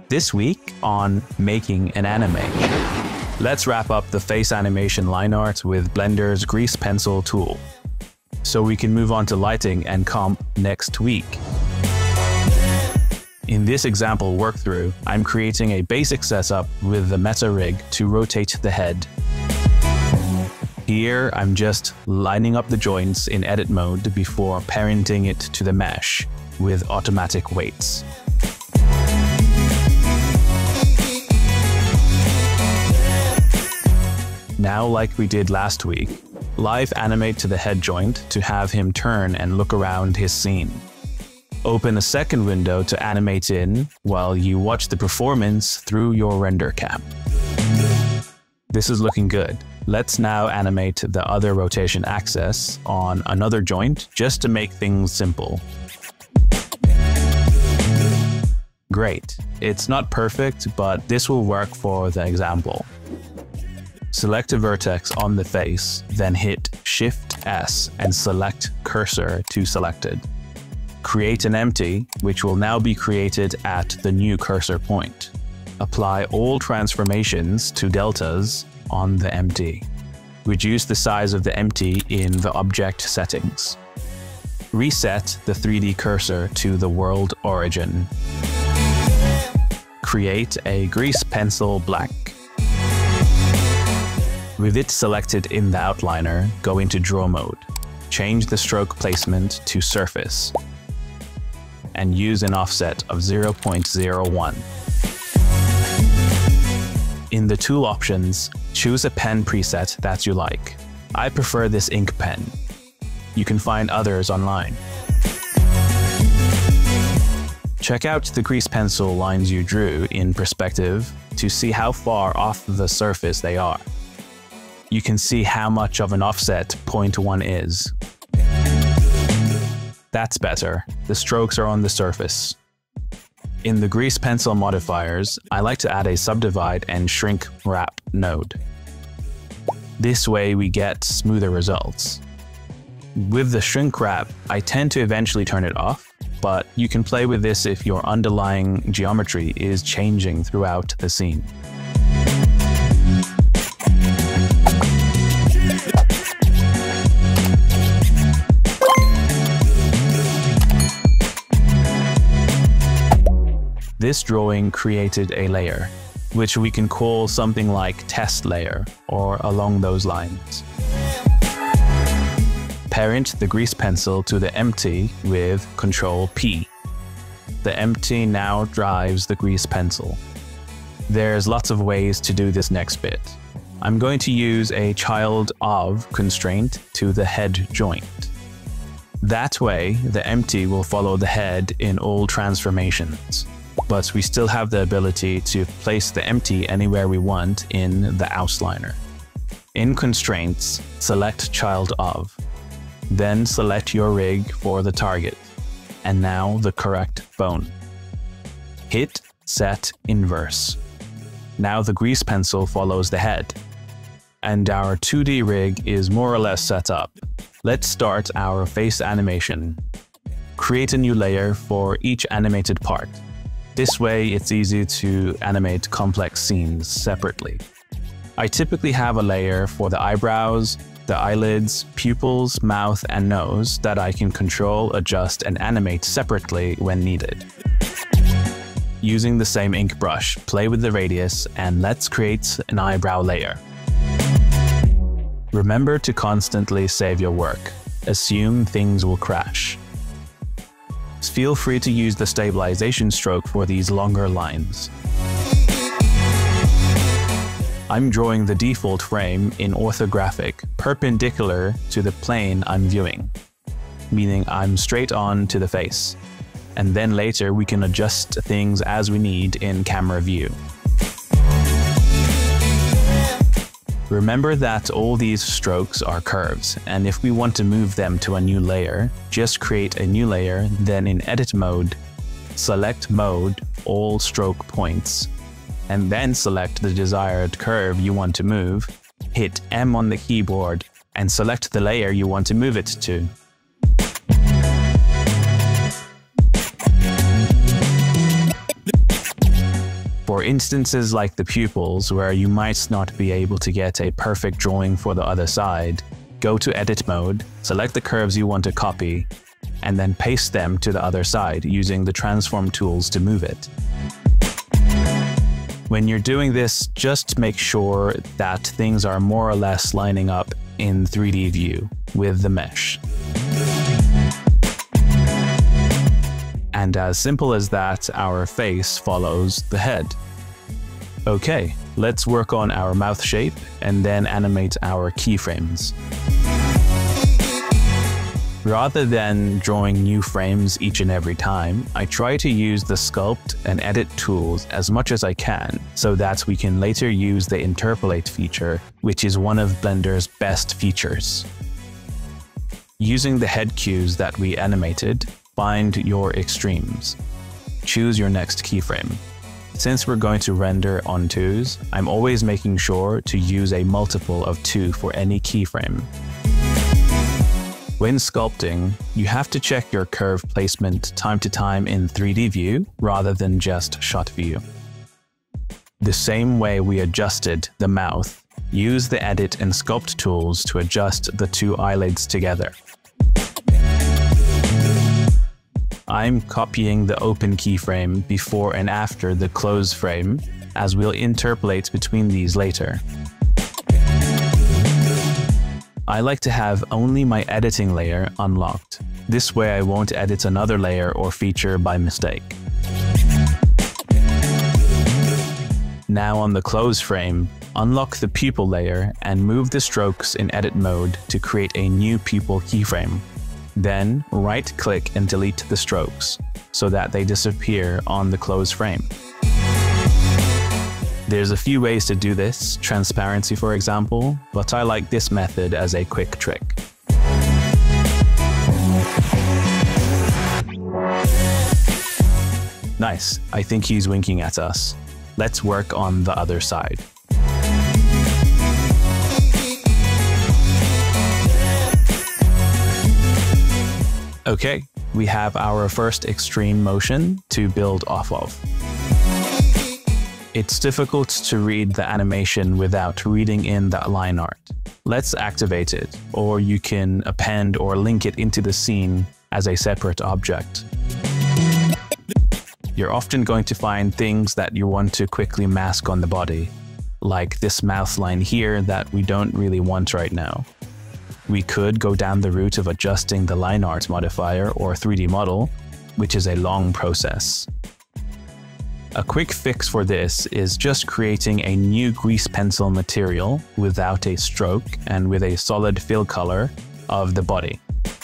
This week on Making an Anime. Let's wrap up the face animation line art with Blender's Grease Pencil tool, so we can move on to lighting and comp next week. In this example workthrough, I'm creating a basic setup with the meta rig to rotate the head. Here, I'm just lining up the joints in edit mode before parenting it to the mesh with automatic weights. Now, like we did last week, live animate to the head joint to have him turn and look around his scene. Open a second window to animate in while you watch the performance through your render cap. This is looking good. Let's now animate the other rotation axis on another joint just to make things simple. Great. It's not perfect, but this will work for the example. Select a vertex on the face, then hit Shift-S and select Cursor to Selected. Create an empty, which will now be created at the new cursor point. Apply all transformations to deltas on the empty. Reduce the size of the empty in the object settings. Reset the 3D cursor to the world origin. Create a grease pencil black. With it selected in the outliner, go into draw mode. Change the stroke placement to surface and use an offset of 0.01. In the tool options, choose a pen preset that you like. I prefer this ink pen. You can find others online. Check out the grease pencil lines you drew in perspective to see how far off the surface they are. You can see how much of an offset 0.1 is. That's better. The strokes are on the surface. In the grease pencil modifiers, I like to add a subdivide and shrink wrap node. This way we get smoother results. With the shrink wrap, I tend to eventually turn it off, but you can play with this if your underlying geometry is changing throughout the scene. This drawing created a layer, which we can call something like test layer or along those lines. Parent the grease pencil to the empty with Ctrl P. The empty now drives the grease pencil. There's lots of ways to do this next bit. I'm going to use a child of constraint to the head joint. That way, the empty will follow the head in all transformations, but we still have the ability to place the empty anywhere we want in the outliner. In Constraints, select Child of. Then select your rig for the target, and now the correct bone. Hit Set Inverse. Now the grease pencil follows the head, and our 2D rig is more or less set up. Let's start our face animation. Create a new layer for each animated part. This way, it's easy to animate complex scenes separately. I typically have a layer for the eyebrows, the eyelids, pupils, mouth, and nose that I can control, adjust, and animate separately when needed. Using the same ink brush, play with the radius, and let's create an eyebrow layer. Remember to constantly save your work. Assume things will crash. Feel free to use the stabilization stroke for these longer lines. I'm drawing the default frame in orthographic, perpendicular to the plane I'm viewing, meaning I'm straight on to the face, and then later we can adjust things as we need in camera view. Remember that all these strokes are curves, and if we want to move them to a new layer, just create a new layer, then in Edit mode, select Mode, All Stroke Points, and then select the desired curve you want to move, hit M on the keyboard, and select the layer you want to move it to. For instances like the pupils, where you might not be able to get a perfect drawing for the other side, go to Edit mode, select the curves you want to copy, and then paste them to the other side using the transform tools to move it. When you're doing this, just make sure that things are more or less lining up in 3D view with the mesh. And as simple as that, our face follows the head. Okay, let's work on our mouth shape and then animate our keyframes. Rather than drawing new frames each and every time, I try to use the sculpt and edit tools as much as I can so that we can later use the interpolate feature, which is one of Blender's best features. Using the head cues that we animated, find your extremes. Choose your next keyframe. Since we're going to render on 2s, I'm always making sure to use a multiple of 2 for any keyframe. When sculpting, you have to check your curve placement time to time in 3D view rather than just shot view. The same way we adjusted the mouth, use the edit and sculpt tools to adjust the 2 eyelids together. I'm copying the open keyframe before and after the close frame, as we'll interpolate between these later. I like to have only my editing layer unlocked. This way I won't edit another layer or feature by mistake. Now on the close frame, unlock the pupil layer and move the strokes in edit mode to create a new pupil keyframe. Then right-click and delete the strokes so that they disappear on the close frame. There's a few ways to do this, transparency for example, but I like this method as a quick trick. Nice, I think he's winking at us. Let's work on the other side. Okay, we have our first extreme motion to build off of. It's difficult to read the animation without reading in that line art. Let's activate it, or you can append or link it into the scene as a separate object. You're often going to find things that you want to quickly mask on the body, like this mouth line here that we don't really want right now. We could go down the route of adjusting the line art modifier or 3D model, which is a long process. A quick fix for this is just creating a new grease pencil material without a stroke and with a solid fill color of the body.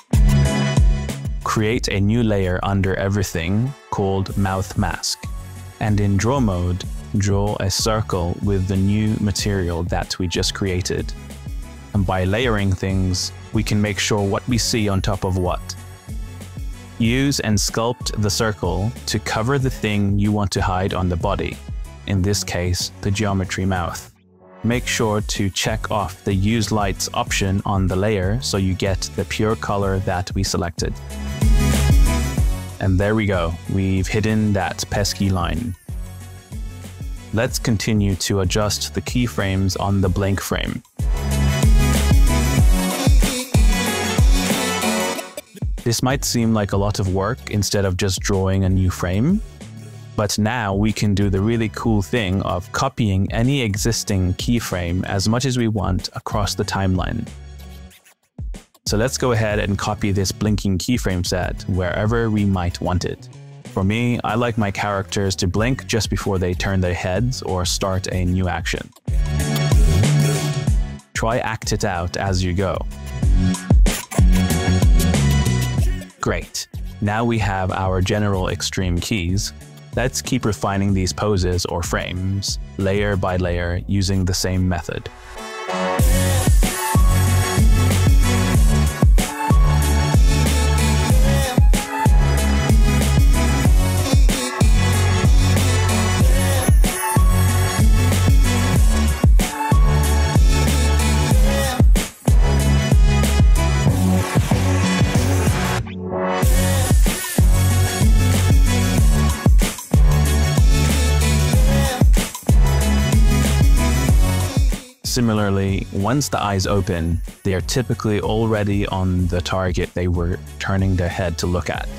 Create a new layer under everything called mouth mask, and in draw mode, draw a circle with the new material that we just created. And by layering things, we can make sure what we see on top of what. Use and sculpt the circle to cover the thing you want to hide on the body, in this case, the geometry mouth. Make sure to check off the Use Lights option on the layer so you get the pure color that we selected. And there we go, we've hidden that pesky line. Let's continue to adjust the keyframes on the blank frame. This might seem like a lot of work instead of just drawing a new frame, but now we can do the really cool thing of copying any existing keyframe as much as we want across the timeline. So let's go ahead and copy this blinking keyframe set wherever we might want it. For me, I like my characters to blink just before they turn their heads or start a new action. Try act it out as you go. Great, now we have our general extreme keys. Let's keep refining these poses or frames, layer by layer, using the same method. Similarly, once the eyes open, they are typically already on the target they were turning their head to look at.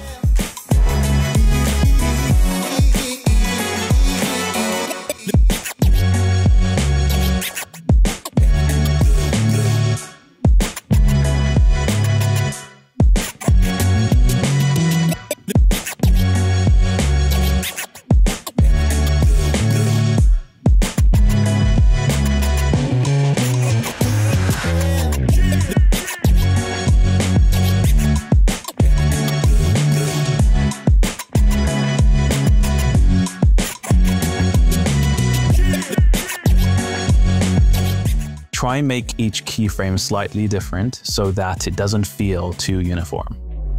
Try and make each keyframe slightly different so that it doesn't feel too uniform.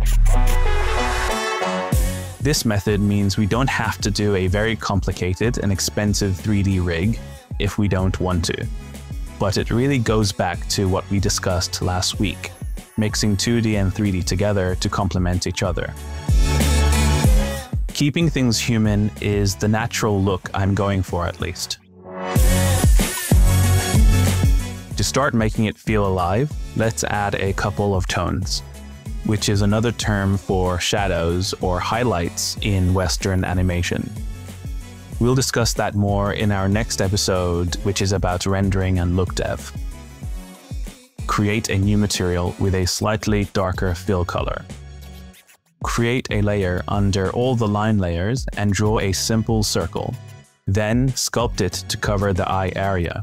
This method means we don't have to do a very complicated and expensive 3D rig if we don't want to. But it really goes back to what we discussed last week, mixing 2D and 3D together to complement each other. Keeping things human is the natural look I'm going for, at least. To start making it feel alive, let's add a couple of tones, which is another term for shadows or highlights in Western animation. We'll discuss that more in our next episode, which is about rendering and look dev. Create a new material with a slightly darker fill color. Create a layer under all the line layers and draw a simple circle. Then sculpt it to cover the eye area.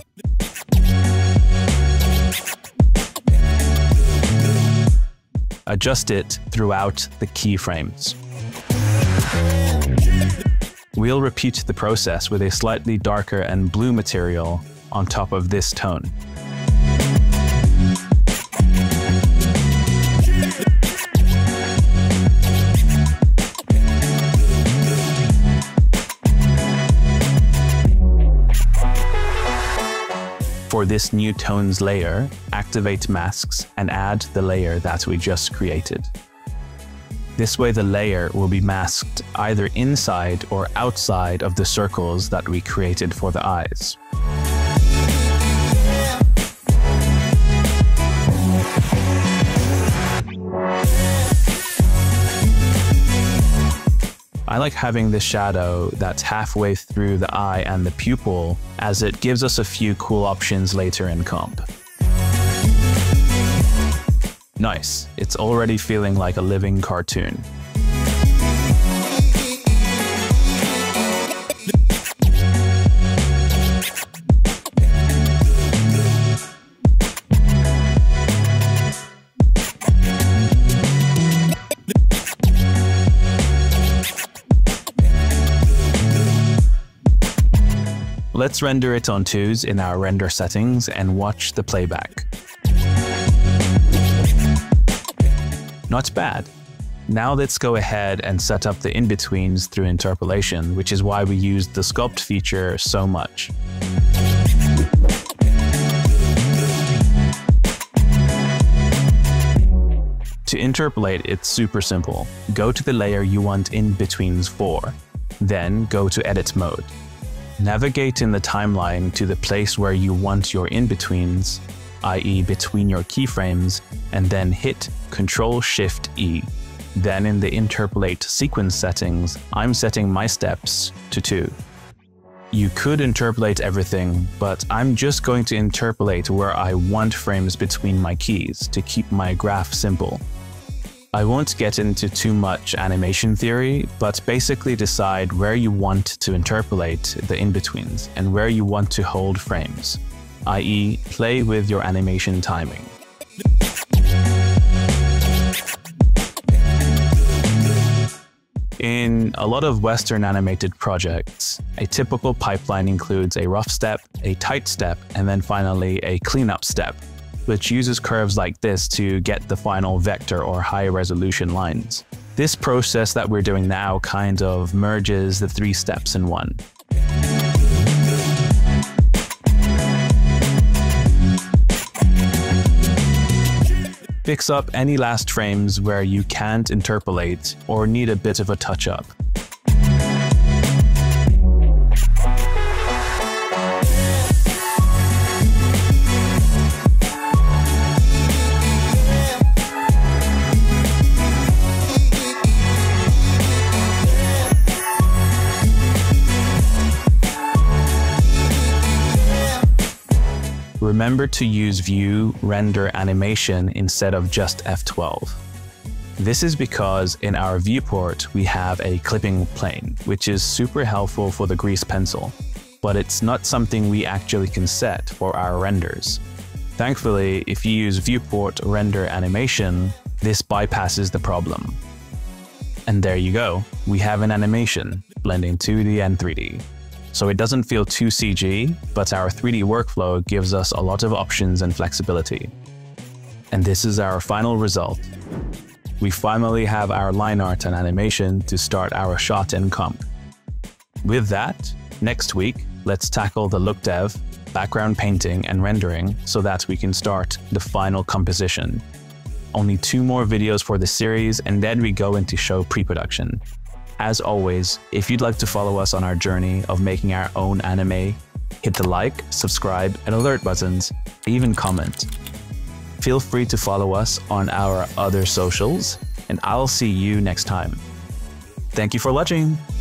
Adjust it throughout the keyframes. We'll repeat the process with a slightly darker and blue material on top of this tone. For this new tones layer, activate masks and add the layer that we just created. This way the layer will be masked either inside or outside of the circles that we created for the eyes. I like having this shadow that's halfway through the eye and the pupil, as it gives us a few cool options later in comp. Nice, it's already feeling like a living cartoon. Let's render it on 2s in our render settings and watch the playback. Not bad. Now let's go ahead and set up the in-betweens through interpolation, which is why we used the sculpt feature so much. To interpolate, it's super simple. Go to the layer you want in-betweens for, then go to Edit Mode. Navigate in the timeline to the place where you want your in-betweens, i.e. between your keyframes, and then hit Ctrl-Shift-E. Then in the interpolate sequence settings, I'm setting my steps to 2. You could interpolate everything, but I'm just going to interpolate where I want frames between my keys to keep my graph simple. I won't get into too much animation theory, but basically decide where you want to interpolate the in-betweens and where you want to hold frames, i.e. play with your animation timing. In a lot of Western animated projects, a typical pipeline includes a rough step, a tight step, and then finally a cleanup step, which uses curves like this to get the final vector or high-resolution lines. This process that we're doing now kind of merges the 3 steps in one. Fix up any last frames where you can't interpolate or need a bit of a touch-up. remember to use View Render Animation instead of just F12. This is because in our viewport we have a clipping plane, which is super helpful for the grease pencil, but it's not something we actually can set for our renders. Thankfully, if you use Viewport Render Animation, this bypasses the problem. And there you go, we have an animation blending 2D and 3D. So it doesn't feel too CG, but our 3D workflow gives us a lot of options and flexibility. And this is our final result. We finally have our line art and animation to start our shot in comp. With that, next week, let's tackle the look dev, background painting and rendering so that we can start the final composition. Only 2 more videos for the series and then we go into show pre-production. As always, if you'd like to follow us on our journey of making our own anime, hit the like, subscribe and alert buttons, even comment. Feel free to follow us on our other socials, and I'll see you next time. Thank you for watching!